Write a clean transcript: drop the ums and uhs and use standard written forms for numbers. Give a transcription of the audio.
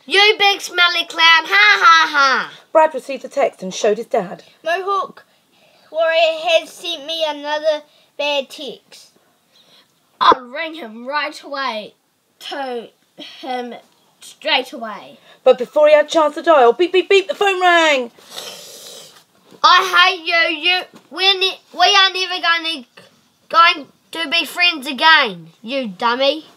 You big smelly clown, ha ha ha. Brad received the text and showed his dad. Mohawk Warrior has sent me another bad text. I'll ring him right away. To him straight away. But before he had a chance to dial, beep, beep, beep, the phone rang. I hate you. We are never going to be friends again, you dummy.